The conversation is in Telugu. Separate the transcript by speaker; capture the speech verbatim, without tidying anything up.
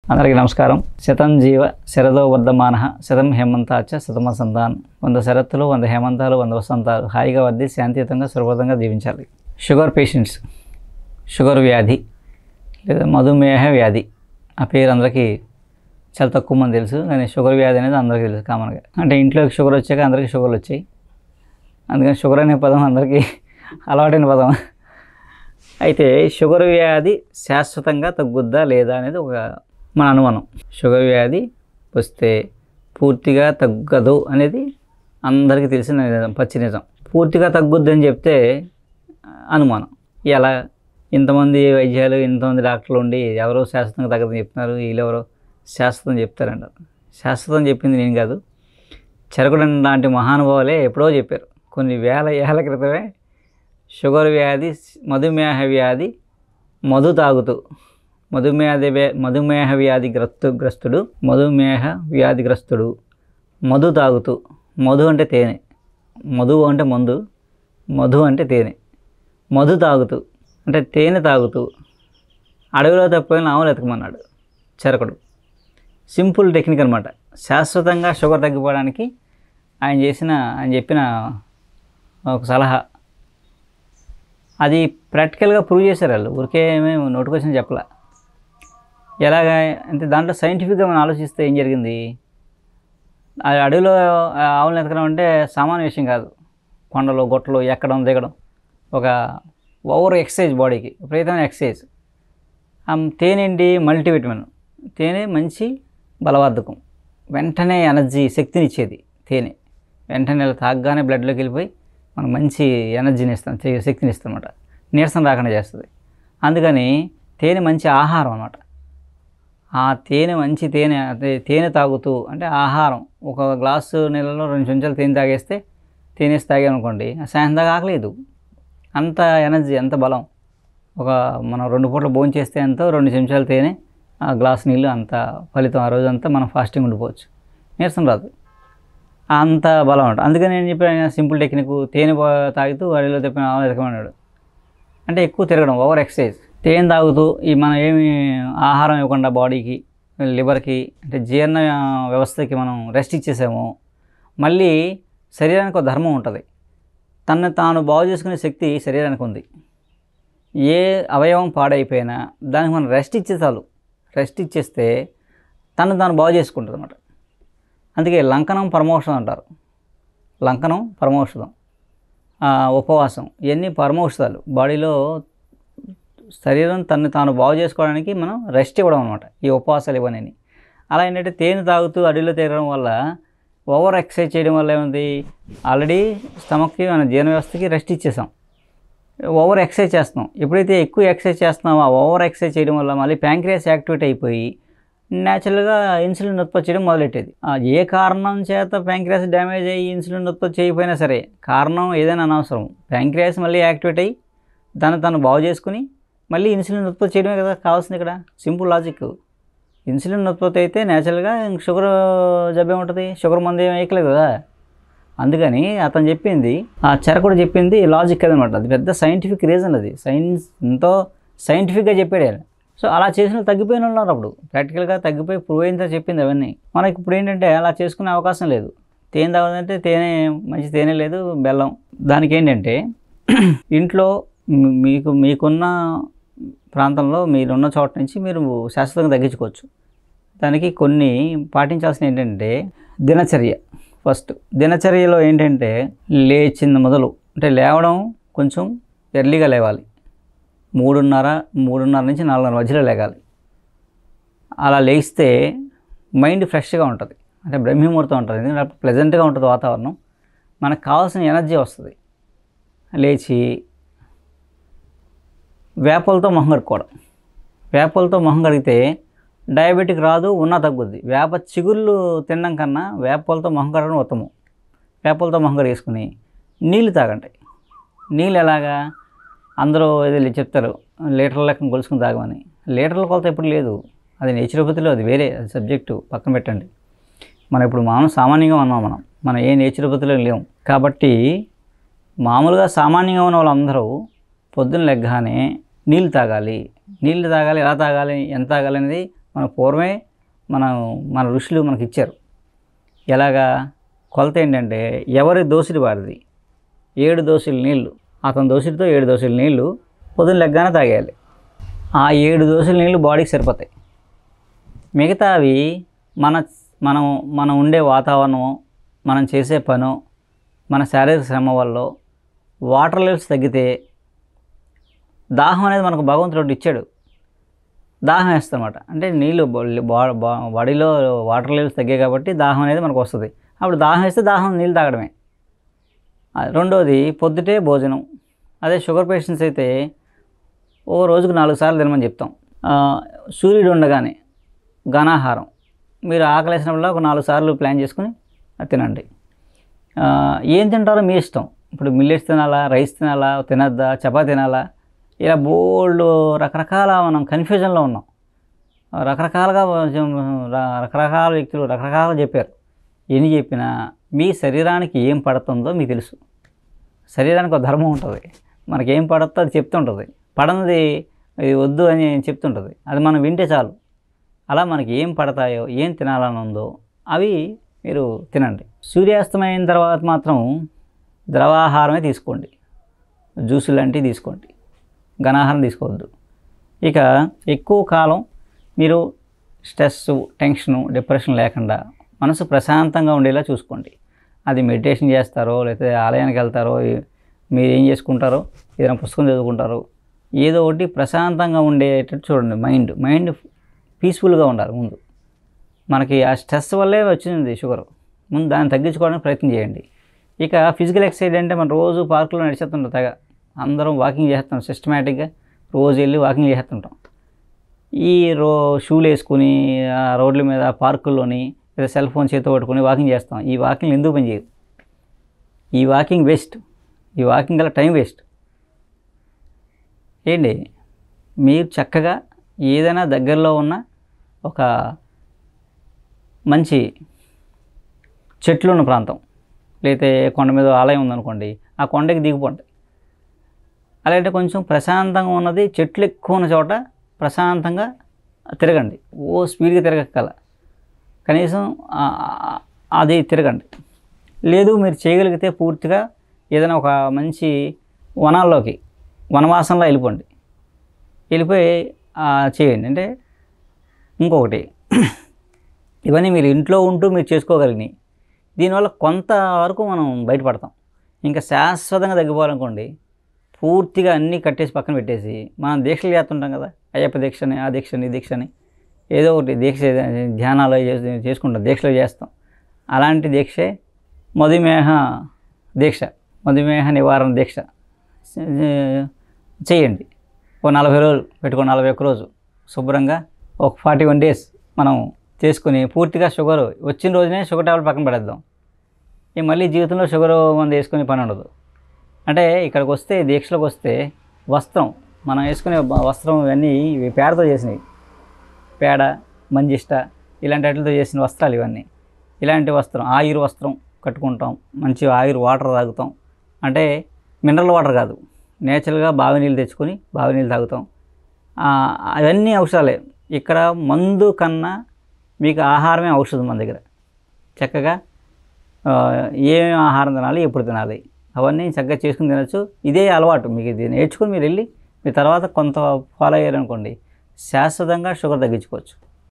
Speaker 1: అందరికీ నమస్కారం. శతం జీవ శరదో వర్ధమానః శతం హేమంతాచ శతమ సంతాన్. వంద శరత్తులు, వంద హేమంతాలు, వంద వసంతాలు హాయిగా వర్ధి శాంతియుతంగా సురభంగా జీవించాలి. షుగర్ పేషెంట్స్, షుగర్ వ్యాధి లేదా మధుమేహ వ్యాధి, ఆ పేరు అందరికీ చాలా తక్కువ మంది తెలుసు, కానీ షుగర్ వ్యాధి అనేది అందరికీ తెలుసు కామన్గా. అంటే ఇంట్లోకి షుగర్ వచ్చాక అందరికీ షుగర్లు వచ్చాయి, అందుకని షుగర్ అనే పదం అందరికీ అలవాటైన పదం. అయితే షుగర్ వ్యాధి శాశ్వతంగా తగ్గుద్దా లేదా అనేది ఒక మన అనుమానం. షుగర్ వ్యాధి వస్తే పూర్తిగా తగ్గదు అనేది అందరికీ తెలిసిన నిజం, పచ్చి నిజం. పూర్తిగా తగ్గుద్ది అని చెప్తే అనుమానం. ఎలా ఇంతమంది వైద్యాలు, ఇంతమంది డాక్టర్లు ఉండి ఎవరో శాశ్వతంగా తగ్గదని చెప్తున్నారు, వీళ్ళెవరో శాశ్వతం చెప్తారంట. శాశ్వతం చెప్పింది నేను కాదు, చెరకుడు లాంటి మహానుభావులే ఎప్పుడో చెప్పారు. కొన్ని వేల ఏళ్ళ క్రితమే షుగర్ వ్యాధి, మధుమేహ వ్యాధి మధు తాగుతూ మధుమేహ మధుమేహ వ్యాధి గ్రస్తు గ్రస్తుడు మధుమేహ వ్యాధిగ్రస్తుడు మధు తాగుతూ, మధు అంటే తేనె, మధు అంటే మందు, మధు అంటే తేనె, మధు తాగుతూ అంటే తేనె తాగుతూ అడవిలో తప్పిపోయిన ఆవులు ఎతకమన్నాడు చెరకుడు. సింపుల్ టెక్నిక్ అనమాట. శాశ్వతంగా షుగర్ తగ్గిపోవడానికి ఆయన చేసిన ఆయన చెప్పిన ఒక సలహా. అది ప్రాక్టికల్గా ప్రూవ్ చేశారు వాళ్ళు, ఊరికే మేము నోటికొచ్చిన చెప్పలే. ఎలాగా అంటే దాంట్లో సైంటిఫిక్గా మనం ఆలోచిస్తే ఏం జరిగింది, అడవిలో ఆవులను ఎతకడం అంటే సామాన్య విషయం కాదు. కొండలు గొట్టలు ఎక్కడం దిగడం ఒక ఓవర్ ఎక్సర్సైజ్, బాడీకి విపరీతమైన ఎక్సర్సైజ్. తేనె ఏంటి, మల్టీవిటమిన్. తేనె మంచి బలవర్ధకం, వెంటనే ఎనర్జీ శక్తిని ఇచ్చేది తేనె. వెంటనే తాగగానే బ్లడ్లోకి వెళ్ళిపోయి మనం మంచి ఎనర్జీని ఇస్తాం, శక్తిని ఇస్తాం అన్నమాట, నీరసం రాకుండా చేస్తుంది. అందుకని తేనె మంచి ఆహారం అన్నమాట. ఆ తేనె మంచి తేనె అదే తేనె తాగుతూ అంటే ఆహారం, ఒక గ్లాసు నీళ్ళలో రెండు చెంచాలు తేనె తాగేస్తే తేనేసి తాగామనుకోండి, సాయంత్రం దాకా ఆకలేదు. అంత ఎనర్జీ, అంత బలం. ఒక మనం రెండు పూటలు భోజనం చేస్తే ఎంతో, రెండు చెంచాలు తేనె, ఆ గ్లాస్ నీళ్ళు, అంత ఫలితం. ఆ రోజంతా మనం ఫాస్టింగ్ ఉండిపోవచ్చు, నీరసం రాదు, అంత బలం ఉంటుంది. అందుకని నేను చెప్పాను సింపుల్ టెక్నిక్, తేనె తాగుతూ అడవిలో తెప్పిన ఆవులు ఎతకమన్నాడు. అంటే ఎక్కువ తిరగడం, ఓవర్ ఎక్సర్సైజ్. తేనె తాగుతూ ఈ మనం ఏమి ఆహారం ఇవ్వకుండా బాడీకి, లివర్కి అంటే జీర్ణ వ్యవస్థకి మనం రెస్ట్ ఇచ్చేసాము. మళ్ళీ శరీరానికి ఒక ధర్మం ఉంటుంది, తనను తాను బాగు చేసుకునే శక్తి శరీరానికి ఉంది. ఏ అవయవం పాడైపోయినా దానికి మనం రెస్ట్ ఇచ్చే చాలు, రెస్ట్ ఇచ్చేస్తే తను తాను బాగు చేసుకుంటుంది అన్నమాట. అందుకే లంకనం పరమౌషధం అంటారు. లంకనం పరమౌషధం, ఉపవాసం, ఇవన్నీ పరమౌషధాలు. బాడీలో శరీరం తను తాను బాగు చేసుకోవడానికి మనం రెస్ట్ ఇవ్వడం అనమాట, ఈ ఉపవాసాలు ఇవ్వనని. అలా ఏంటంటే తేనె తాగుతూ అడవిలో తిరగడం వల్ల, ఓవర్ ఎక్సర్సైజ్ చేయడం వల్ల ఏముంది, ఆల్రెడీ స్టమక్కి మన జీర్ణ వ్యవస్థకి రెస్ట్ ఇచ్చేసాం, ఓవర్ ఎక్సర్సైజ్ చేస్తున్నాం. ఎప్పుడైతే ఎక్కువ ఎక్సర్సైజ్ చేస్తున్నామో ఆ ఓవర్ ఎక్సర్సైజ్ చేయడం వల్ల మళ్ళీ ప్యాంక్రియాస్ యాక్టివేట్ అయిపోయి న్యాచురల్గా ఇన్సులిన్ ఉత్పత్తి చేయడం మొదలెట్టేది. ఏ కారణం చేత ప్యాంక్రియాస్ డ్యామేజ్ అయ్యి ఇన్సులిన్ ఉత్పత్తి చేయకపోయినా సరే, కారణం ఏదైనా అనవసరం, ప్యాంక్రియాస్ మళ్ళీ యాక్టివేట్ అయ్యి దాన్ని తను బాగు చేసుకుని మళ్ళీ ఇన్సులిన్ ఉత్పత్తి చేయడమే కదా కావాల్సింది ఇక్కడ. Simple logic. ఇన్సులిన్ ఉత్పత్తి అయితే న్యాచురల్గా షుగర్ జబ్బే ఉంటుంది, షుగర్ మందు ఏమి వేయట్లేదు కదా. అందుకని అతను చెప్పింది, ఆ చెరకుడు చెప్పింది లాజిక్ అదనమాట. అది పెద్ద సైంటిఫిక్ రీజన్, అది సైన్స్ ఎంతో సైంటిఫిక్గా చెప్పాడు ఆయన. సో అలా చేసిన తగ్గిపోయిన ఉన్నారు, అప్పుడు ప్రాక్టికల్గా తగ్గిపోయి ప్రూవ్ అయిన చెప్పింది అవన్నీ. మనకి ఇప్పుడు ఏంటంటే అలా చేసుకునే అవకాశం లేదు. తేనె తాగదంటే తేనె మంచి తేనె లేదు, బెల్లం. దానికి ఏంటంటే ఇంట్లో మీకు మీకున్న ప్రాంతంలో మీరున్న చోట నుంచి మీరు శాశ్వతంగా తగ్గించుకోవచ్చు. దానికి కొన్ని పాటించాల్సిన ఏంటంటే దినచర్య. ఫస్ట్ దినచర్యలో ఏంటంటే లేచింది మొదలు, అంటే లేవడం కొంచెం ఎర్లీగా లేవాలి. మూడున్నర మూడున్నర నుంచి నాలుగున్నర మధ్యలో లేగాలి. అలా లేస్తే మైండ్ ఫ్రెష్గా ఉంటుంది, అంటే బ్రహ్మముహూర్తం ఉంటుంది, ఎందుకంటే ప్లెజెంట్గా ఉంటుంది వాతావరణం, మనకు కావాల్సిన ఎనర్జీ వస్తుంది. లేచి వేపలతో మొహం కడుక్కోవడం. వేపలతో మొహం కడిగితే డయాబెటిక్ రాదు, ఉన్నా తగ్గుద్ది. వేప చిగుళ్ళు తినడం కన్నా వేపలతో మొహం కడగడం ఉత్తమం. వేపలతో మొహం కడిగేసుకుని నీళ్ళు తాగండి. నీళ్ళు ఎలాగా, అందరూ ఏదో చెప్తారు లీటర్ల లెక్కన కొలుసుకుని తాగమని. లీటర్ల కొలత ఎప్పుడు లేదు, అది నేచురోపతిలో, అది వేరే, అది సబ్జెక్టు పక్కన పెట్టండి. మనం ఇప్పుడు మామూలు సామాన్యంగా ఉన్నాం, మనం మనం ఏ నేచురోపతిలో లేము. కాబట్టి మామూలుగా సామాన్యంగా ఉన్న వాళ్ళందరూ పొద్దున్న లెగ్గానే నీళ్ళు తాగాలి. నీళ్ళు తాగాలి, ఎలా తాగాలి, ఎంత తాగాలి అనేది మన పూర్వమే మనం మన ఋషులు మనకి ఇచ్చారు. ఎలాగా కొలత ఏంటంటే ఎవరి దోసిడి వారిది. ఏడు దోసిల నీళ్ళు, అతని దోసిడితో ఏడు దోసిల నీళ్ళు పొద్దున్న లెగ్గానే తాగేయాలి. ఆ ఏడు దోసిల నీళ్ళు బాడీకి సరిపోతాయి. మిగతావి మన మనం మనం ఉండే వాతావరణం, మనం చేసే పను, మన శారీరక శ్రమ వల్ల వాటర్ లెవెల్స్ తగ్గితే దాహం అనేది మనకు భగవంతుడు ఇచ్చాడు. దాహం వేస్తుందన్నమాట. అంటే నీళ్ళు బాడీలో వాటర్ లెవెల్స్ తగ్గాయి కాబట్టి దాహం అనేది మనకు వస్తుంది. అప్పుడు దాహం వేస్తే దాహం నీళ్ళు తాగడమే. రెండోది పొద్దుటే భోజనం. అదే షుగర్ పేషెంట్స్ అయితే ఓ రోజుకు నాలుగు సార్లు తినమని చెప్తాం. సూర్యుడు ఉండగానే ఘనాహారం, మీరు ఆకలేసినప్పుడు ఒక నాలుగు సార్లు ప్లాన్ చేసుకుని తినండి. ఏం తింటారో మీ ఇష్టం. ఇప్పుడు మిల్లెట్స్ తినాలా, రైస్ తినాలా, తినద్దా, చపాతీ తినాలా, ఇలా బోల్డ్ రకరకాల మనం కన్ఫ్యూజన్లో ఉన్నాం. రకరకాలుగా రకరకాల వ్యక్తులు రకరకాలుగా చెప్పారు. ఎన్ని చెప్పినా మీ శరీరానికి ఏం పడుతుందో మీకు తెలుసు. శరీరానికి ఒక ధర్మం ఉంటుంది. మనకి ఏం పడుతుందో అది చెప్తుంటుంది. పడనిది ఇది వద్దు అని చెప్తుంటుంది. అది మనం వింటే చాలు. అలా మనకి ఏం పడతాయో, ఏం తినాలని ఉందో అవి మీరు తినండి. సూర్యాస్తమయం తర్వాత మాత్రం ద్రవాహారమే తీసుకోండి. జ్యూసులు లాంటివి తీసుకోండి, ఘనాహారం తీసుకోవద్దు. ఇక ఎక్కువ కాలం మీరు స్ట్రెస్, టెన్షను, డిప్రెషన్ లేకుండా మనసు ప్రశాంతంగా ఉండేలా చూసుకోండి. అది మెడిటేషన్ చేస్తారో, లేకపోతే ఆలయానికి వెళ్తారో, మీరు ఏం చేసుకుంటారో, ఏదైనా పుస్తకం చదువుకుంటారో, ఏదో ఒకటి ప్రశాంతంగా ఉండేటట్టు చూడండి. మైండ్ మైండ్ పీస్ఫుల్గా ఉండాలి. ముందు మనకి ఆ స్ట్రెస్ వల్లే వచ్చింది షుగర్. ముందు దాన్ని తగ్గించుకోవడానికి ప్రయత్నం చేయండి. ఇక ఫిజికల్ ఎక్సర్సైజ్ అంటే మనం రోజు పార్కులో నడిచేస్తుంటాం. తెగ అందరం వాకింగ్ చేస్తాం. సిస్టమేటిక్గా రోజు వెళ్ళి వాకింగ్ చేస్తుంటాం. ఈ రో షూలు వేసుకుని రోడ్ల మీద పార్కుల్లోని లేదా సెల్ ఫోన్ చేతితో పట్టుకుని వాకింగ్ చేస్తాం. ఈ వాకింగ్ ఎందుకు పని చేయదు? ఈ వాకింగ్ వేస్ట్. ఈ వాకింగ్ గల టైం వేస్ట్. ఏంటి, మీరు చక్కగా ఏదైనా దగ్గరలో ఉన్న ఒక మంచి చెట్లు ఉన్న ప్రాంతం, లేకపోతే కొండ మీద ఆలయం ఉందనుకోండి, ఆ కొండకి దిగిపోండి. అలాంటి కొంచెం ప్రశాంతంగా ఉన్నది, చెట్లు ఎక్కువ ఉన్న చోట ప్రశాంతంగా తిరగండి. ఓ స్పీడ్గా తిరగక్కల, కనీసం అది తిరగండి. లేదు మీరు చేయగలిగితే పూర్తిగా ఏదైనా ఒక మంచి వనాల్లోకి, వనవాసంలో వెళ్ళిపోండి. వెళ్ళిపోయి చేయండి. అంటే ఇంకొకటి, ఇవన్నీ మీరు ఇంట్లో ఉంటూ మీరు చేసుకోగలిగినాయి. దీనివల్ల కొంతవరకు మనం బయటపడతాం. ఇంకా శాశ్వతంగా తగ్గిపోవాలనుకోండి, పూర్తిగా అన్నీ కట్టేసి పక్కన పెట్టేసి మనం దీక్షలు చేస్తుంటాం కదా, అయ్యప్ప దీక్షని, ఆ దీక్షని, ఈ దీక్షని, ఏదో ఒకటి దీక్ష ధ్యానాలు చేసుకుంటాం, దీక్షలు చేస్తాం. అలాంటి దీక్షే మధుమేహ దీక్ష, మధుమేహ నివారణ దీక్ష చేయండి. ఓ నలభై రోజులు పెట్టుకోండి. నలభై ఒక్క రోజు శుభ్రంగా ఒక ఫార్టీ వన్ డేస్ మనం చేసుకుని పూర్తిగా షుగర్ వచ్చిన రోజునే షుగర్ టాబ్లెట్ పక్కన పడేద్దాం. ఈ మళ్ళీ జీవితంలో షుగర్ మందు వేసుకునే పని ఉండదు. అంటే ఇక్కడికి వస్తే, దీక్షలోకి వస్తే వస్త్రం, మనం వేసుకునే వస్త్రం ఇవన్నీ ఇవి పేడతో చేసినవి. పేడ, మంజిష్ట ఇలాంటి వాటితో చేసిన వస్త్రాలు ఇవన్నీ. ఇలాంటి వస్త్రం, ఆయుర్ వస్త్రం కట్టుకుంటాం. మంచి ఆయుర్ వాటర్ తాగుతాం. అంటే మినరల్ వాటర్ కాదు, నేచురల్గా బావి నీళ్ళు తెచ్చుకొని బావి నీళ్ళు తాగుతాం. అవన్నీ ఔషధాలే. ఇక్కడ మందు కన్నా మీకు ఆహారమే ఔషధం. మన దగ్గర చక్కగా ఏమేమి ఆహారం తినాలి, ఎప్పుడు తినాలి, అవన్నీ చక్కగా చేసుకుని తినచ్చు. ఇదే అలవాటు మీకు. ఇది నేర్చుకుని మీరు వెళ్ళి మీ తర్వాత కొంత ఫాలో అయ్యారనుకోండి, శాశ్వతంగా షుగర్ తగ్గించుకోవచ్చు.